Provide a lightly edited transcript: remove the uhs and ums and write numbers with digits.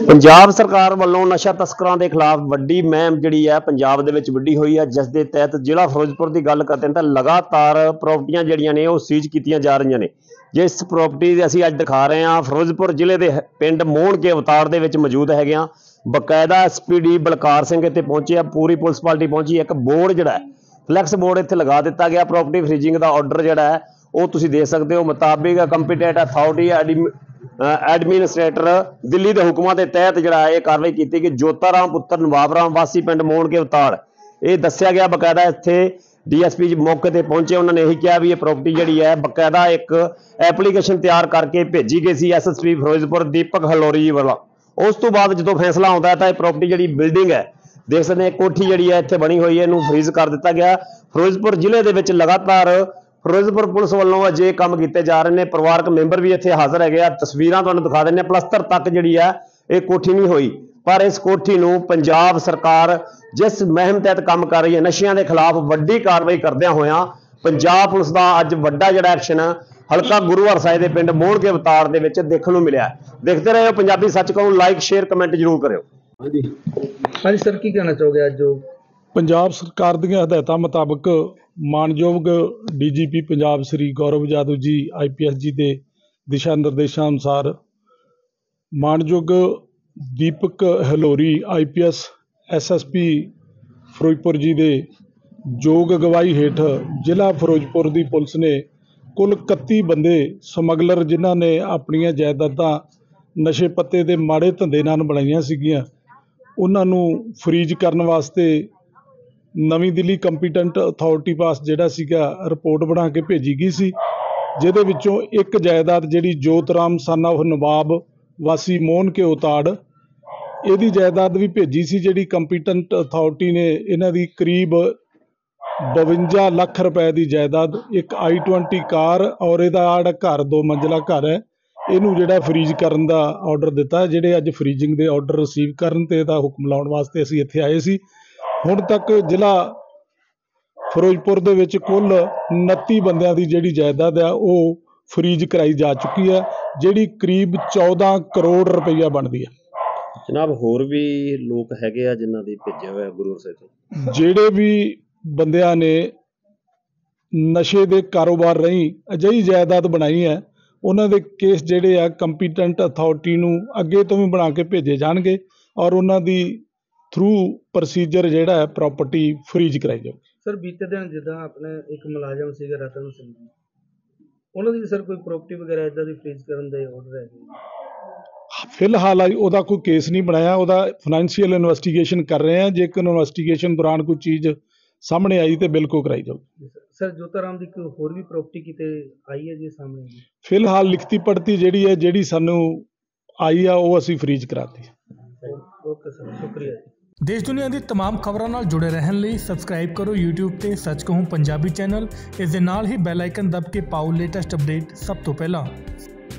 ਪੰਜਾਬ ਸਰਕਾਰ ਵੱਲੋਂ ਨਸ਼ਾ ਤਸਕਰਾਂ ਦੇ ਖਿਲਾਫ ਵੱਡੀ ਮੁਹਿੰਮ ਜਿਹੜੀ ਹੈ ਪੰਜਾਬ ਦੇ ਵਿੱਚ ਵਿੱਢੀ ਹੋਈ ਹੈ, ਜਿਸ ਦੇ ਤਹਿਤ ਜ਼ਿਲ੍ਹਾ ਫਿਰੋਜ਼ਪੁਰ ਦੀ ਗੱਲ ਕਰਦੇ ਹਾਂ ਤਾਂ ਲਗਾਤਾਰ ਪ੍ਰਾਪਰਟੀਆਂ ਜਿਹੜੀਆਂ ਨੇ ਉਹ ਸੀਜ਼ ਕੀਤੀਆਂ ਜਾ ਰਹੀਆਂ ਨੇ। ਜਿਸ ਪ੍ਰਾਪਰਟੀ ਦੇ ਅਸੀਂ ਅੱਜ ਦਿਖਾ ਰਹੇ ਹਾਂ ਫਿਰੋਜ਼ਪੁਰ ਜ਼ਿਲ੍ਹੇ ਦੇ ਪਿੰਡ ਮੋਹਣ ਕੇ ਅਵਤਾਰ ਦੇ ਵਿੱਚ ਮੌਜੂਦ ਹੈਗੇ ਹਾਂ। ਬਕਾਇਦਾ ਐਸਪੀਡੀ ਬਲਕਾਰ ਸਿੰਘ ਇੱਥੇ ਪਹੁੰਚੇ ਆ, ਪੂਰੀ ਪੁਲਿਸ ਪਾਰਟੀ ਪਹੁੰਚੀ। ਇੱਕ ਬੋਰਡ ਜਿਹੜਾ ਫਲੈਕਸ ਬੋਰਡ ਇੱਥੇ ਲਗਾ ਦਿੱਤਾ ਗਿਆ। ਪ੍ਰਾਪਰਟੀ ਫਰੀजिंग ਦਾ ਆਰਡਰ ਜਿਹੜਾ ਹੈ ਉਹ ਤੁਸੀਂ ਦੇਖ ਸਕਦੇ ਹੋ। ਮੁਤਾਬਿਕ ਕੰਪੀਟੈਂਟ ਅਥਾਰਟੀ ਐਡਮਿਨਿਸਟ੍ਰੇਟਰ ਦਿੱਲੀ ਦੇ ਹੁਕਮਾਂ ਦੇ ਤਹਿਤ ਜਿਹੜਾ ਇਹ ਕਾਰਵਾਈ ਕੀਤੀ ਕਿ ਜੋਤਾ ਰਾਮ ਪੁੱਤਰ ਨਵਾਬ ਰਾਮ ਵਾਸੀ ਪਿੰਡ ਮੋਹਣ ਕੇ ਅਵਤਾਰ, ਇਹ ਦੱਸਿਆ ਗਿਆ। ਬਕਾਇਦਾ ਇੱਥੇ ਡੀਐਸਪੀ ਜੀ ਮੌਕੇ ਤੇ ਪਹੁੰਚੇ, ਉਹਨਾਂ ਨੇ ਇਹੀ ਕਿਹਾ ਵੀ ਇਹ ਪ੍ਰਾਪਰਟੀ ਜਿਹੜੀ ਹੈ ਬਕਾਇਦਾ ਇੱਕ ਐਪਲੀਕੇਸ਼ਨ ਤਿਆਰ ਕਰਕੇ ਭੇਜੀ ਗਈ ਸੀ ਐਸਐਸਪੀ ਫਿਰੋਜ਼ਪੁਰ ਦੀਪਕ ਹਲੋਰੀ ਜੀ ਵੱਲੋਂ। ਉਸ ਤੋਂ ਬਾਅਦ ਜਦੋਂ ਫੈਸਲਾ ਆਉਂਦਾ ਹੈ ਤਾਂ ਇਹ ਪ੍ਰਾਪਰਟੀ ਜਿਹੜੀ ਬਿਲਡਿੰਗ ਹੈ ਦੇਖ ਸਕਦੇ ਕੋਠੀ ਜਿਹੜੀ ਹੈ ਇੱਥੇ ਬਣੀ ਹੋਈ ਹੈ, ਇਹਨੂੰ ਫਰੀਜ਼ ਕਰ ਦਿੱਤਾ ਗਿਆ। ਫਿਰੋਜ਼ਪੁਰ ਜ਼ਿਲ੍ਹੇ ਦੇ ਵਿੱਚ ਲਗਾਤਾਰ ਫਿਰੋਜ਼ਪੁਰ ਪੁਲਿਸ ਵੱਲੋਂ ਅਜੇ ਕੰਮ ਕੀਤੇ ਜਾ ਰਹੇ ਨੇ। ਪਰਿਵਾਰਕ ਮੈਂਬਰ ਵੀ ਇੱਥੇ ਹਾਜ਼ਰ ਹੈਗੇ ਆ, ਤਸਵੀਰਾਂ ਤੁਹਾਨੂੰ ਦਿਖਾ ਦਿੰਦੇ ਆ। ਪਲਸਤਰ ਤੱਕ ਜਿਹੜੀ ਆ ਇਹ ਕੋਠੀ ਨਹੀਂ ਹੋਈ, ਪਰ ਇਸ ਕੋਠੀ ਨੂੰ ਪੰਜਾਬ ਸਰਕਾਰ ਜਿਸ ਮੁਹਿੰਮ ਤਹਿਤ ਕੰਮ ਕਰ ਰਹੀ ਹੈ ਨਸ਼ਿਆਂ ਦੇ ਖਿਲਾਫ ਵੱਡੀ ਕਾਰਵਾਈ ਕਰਦਿਆਂ ਹੋਇਆਂ ਪੰਜਾਬ ਪੁਲਿਸ ਦਾ ਅੱਜ ਵੱਡਾ ਜਿਹੜਾ ਐਕਸ਼ਨ ਹਲਕਾ ਗੁਰੂ ਹਰਸਾਏ ਦੇ ਪਿੰਡ ਮੋਹਣ ਕੇ ਅਵਤਾਰ ਦੇ ਵਿੱਚ ਦੇਖਣ ਨੂੰ ਮਿਲਿਆ। ਦੇਖਦੇ ਰਹੋ ਪੰਜਾਬੀ ਸੱਚ ਕਹੂੰ, ਲਾਈਕ ਸ਼ੇਅਰ ਕਮੈਂਟ ਜ਼ਰੂਰ ਕਰਿਓ। ਹਾਂਜੀ ਸਰ, ਕੀ ਕਹਿਣਾ ਚਾਹੋਗੇ ਅੱਜ ਜੋ ਪੰਜਾਬ ਸਰਕਾਰ ਦੀਆਂ ਹਦਾਇਤਾਂ ਮੁਤਾਬਕ ਮਾਨਯੋਗ ਡੀਜੀਪੀ ਪੰਜਾਬ ਸ੍ਰੀ ਗੌਰਵ ਜਾਦਵ ਜੀ IPS ਜੀ ਦੇ ਦਿਸ਼ਾ ਨਿਰਦੇਸ਼ਾਂ ਅਨੁਸਾਰ ਮਾਨਯੋਗ ਦੀਪਕ ਹਲੋਰੀ IPS SSP ਫਿਰੋਜ਼ਪੁਰ ਜੀ ਦੇ ਯੋਗ ਅਗਵਾਈ ਹੇਠ ਜ਼ਿਲ੍ਹਾ ਫਿਰੋਜ਼ਪੁਰ ਦੀ ਪੁਲਿਸ ਨੇ ਕੁੱਲ 31 ਬੰਦੇ ਸਮਗਲਰ ਜਿਨ੍ਹਾਂ ਨੇ ਆਪਣੀਆਂ ਜਾਇਦਾਦਾਂ ਨਸ਼ੇ ਪੱਤੇ ਦੇ ਮਾੜੇ ਧੰਦੇ ਨਾਲ ਬਣਾਈਆਂ ਸੀਗੀਆਂ, ਉਹਨਾਂ ਨੂੰ ਫਰੀਜ਼ ਕਰਨ ਵਾਸਤੇ ਨਵੀਂ ਦਿੱਲੀ ਕੰਪੀਟੈਂਟ ਅਥਾਰਟੀ ਪਾਸ ਜਿਹੜਾ ਸੀਗਾ ਰਿਪੋਰਟ ਬਣਾ ਕੇ ਭੇਜੀ ਗਈ ਸੀ, ਜਿਹਦੇ ਵਿੱਚੋਂ ਇੱਕ ਜਾਇਦਾਦ ਜਿਹੜੀ ਜੋਤਰਾਮ ਸਨ ਆਫ ਨਵਾਬ ਵਾਸੀ ਮੋਹਨ ਕੇ ਉਤਾੜ, ਇਹਦੀ ਜਾਇਦਾਦ ਵੀ ਭੇਜੀ ਸੀ। ਜਿਹੜੀ ਕੰਪੀਟੈਂਟ ਅਥਾਰਟੀ ਨੇ ਇਹਨਾਂ ਦੀ ਕਰੀਬ 52 ਲੱਖ ਰੁਪਏ ਦੀ ਜਾਇਦਾਦ, ਇੱਕ I-20 ਕਾਰ ਔਰ ਇਹਦਾ ਜਿਹੜਾ ਘਰ 2 ਮੰਜ਼ਿਲਾ ਘਰ ਹੈ, ਇਹਨੂੰ ਜਿਹੜਾ ਫਰੀਜ਼ ਕਰਨ ਦਾ ਆਰਡਰ ਦਿੱਤਾ। ਜਿਹੜੇ ਅੱਜ ਫਰੀजिंग ਦੇ ਆਰਡਰ ਰਿਸੀਵ ਕਰਨ ਤੇ ਇਹਦਾ ਹੁਕਮ ਲਾਉਣ ਵਾਸਤੇ ਅਸੀਂ ਇੱਥੇ ਆਏ ਸੀ। ਹੁਣ ਤੱਕ ਜ਼ਿਲ੍ਹਾ ਫਿਰੋਜ਼ਪੁਰ ਦੇ ਵਿੱਚ ਕੁੱਲ 29 ਬੰਦਿਆਂ ਦੀ ਜਿਹੜੀ ਜਾਇਦਾਦ ਹੈ ਉਹ ਫਰੀਜ਼ ਕਰਾਈ ਜਾ ਚੁੱਕੀ ਹੈ, ਜਿਹੜੀ ਕਰੀਬ 14 ਕਰੋੜ ਰੁਪਈਆ ਬਣਦੀ ਹੈ। ਜਨਾਬ ਹੋਰ ਵੀ ਲੋਕ ਹੈਗੇ ਆ ਜਿਨ੍ਹਾਂ ਦੀ ਭੇਜਿਆ ਹੋਇਆ ਗੁਰੂ ਸਾਹਿਬ ਤੋਂ? ਜਿਹੜੇ ਵੀ ਬੰਦਿਆਂ ਨੇ ਨਸ਼ੇ ਦੇ ਕਾਰੋਬਾਰ ਰਾਹੀਂ ਅਜਿਹੀ ਜਾਇਦਾਦ ਬਣਾਈ ਹੈ, ਉਹਨਾਂ ਦੇ ਕੇਸ ਜਿਹੜੇ ਆ ਕੰਪੀਟੈਂਟ ਅਥਾਰਟੀ ਨੂੰ ਅੱਗੇ ਤੋਂ ਵੀ ਬਣਾ ਕੇ ਭੇਜੇ ਜਾਣਗੇ ਔਰ ਉਹਨਾਂ ਦੀ ਥਰੂ ਪ੍ਰੋਸੀਜਰ ਜਿਹੜਾ ਹੈ ਪ੍ਰਾਪਰਟੀ ਫਰੀਜ਼ ਕਰਾਈ ਜਾਊਗੀ। ਸਰ ਬੀਤੇ ਦਿਨ ਜਿੱਦਾਂ ਆਪਣੇ ਇੱਕ ਮੁਲਾਜ਼ਮ ਸੀਗਾ ਰਤਨ ਸਿੰਘ, ਉਹਨਾਂ ਦੀ ਸਰ ਕੋਈ ਪ੍ਰਾਪਰਟੀ ਵਗੈਰਾ ਇਦਾਂ ਦੀ ਫਰੀਜ਼ ਕਰਨ ਦੇ ਆਰਡਰ ਹੈ? ਫਿਲਹਾਲ ਉਹਦਾ ਕੋਈ ਕੇਸ ਨਹੀਂ ਬਣਾਇਆ, ਉਹਦਾ ਫਾਈਨੈਂਸ਼ੀਅਲ ਇਨਵੈਸਟੀਗੇਸ਼ਨ ਕਰ ਰਹੇ ਆ। ਜੇਕਰ ਇਨਵੈਸਟੀਗੇਸ਼ਨ ਦੌਰਾਨ ਕੋਈ ਚੀਜ਼ ਸਾਹਮਣੇ ਆਈ ਤੇ ਬਿਲਕੁਲ ਕਰਾਈ ਜਾਊਗੀ। ਸਰ ਜੋਤਾਰਾਮ ਦੀ ਕੋਈ ਹੋਰ ਵੀ ਪ੍ਰਾਪਰਟੀ ਕਿਤੇ ਆਈ ਹੈ ਜੀ ਸਾਹਮਣੇ? ਫਿਲਹਾਲ ਲਿਖਤੀ ਪੜਤੀ ਜਿਹੜੀ ਸਾਨੂੰ ਆਈ ਆ ਉਹ ਅਸੀਂ ਫਰੀਜ਼ ਕਰਾਤੀ। ਓਕੇ ਸਰ, ਸ਼ੁਕਰੀਆ। देश दुनिया की तमाम खबरों नाल जुड़े रहने लिए सबसक्राइब करो यूट्यूब ते सच कहूं पंजाबी चैनल। इस दे नाल ही बैल आइकन दब के पाओ लेटेस्ट अपडेट सब तो पहला।